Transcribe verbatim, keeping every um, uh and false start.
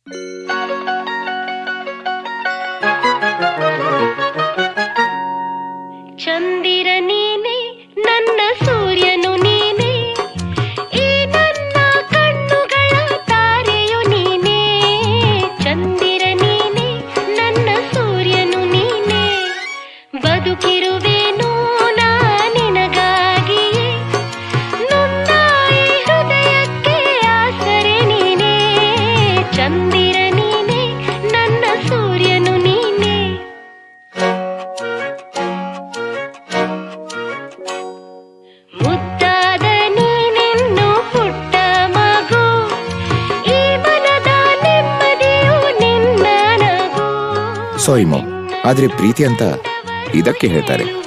ಚಂದಿರ ನೀನೆ ನನ್ನ ಸೂರ್ಯನು ನೀನೆ, ಈ ನನ್ನ ಕಣ್ಣುಗಳ ತಾರೆಯು ನೀನೆ. ಚಂದಿರ ನೀನೆ ನನ್ನ ಸೂರ್ಯನು ನೀನೆ, ಬದುಕಿರುವೆನು ನಾ ನಿನಗಾಗಿಯೇ, ನನ್ನ ಈ ಹೃದಯಕ್ಕೆ ಆಸರೆ ನೀನೆ. ಚಂದಿರ ನೀನೆ ನನ್ನ ಸೂರ್ಯನು ನೀನೆ. ಮುದ್ದಾದ ನೀನೆನ್ನು ಪುಟ್ಟ ಮಗು, ಈ ಮನದ ನೆಮ್ಮದಿಯು ನಿನ್ನ ನಗು. ಸಾರಿ ಮಾಮ್, ಆದ್ರೆ ಪ್ರೀತಿ ಅಂತ ಇದಕ್ಕೆ ಹೇಳ್ತಾರೆ.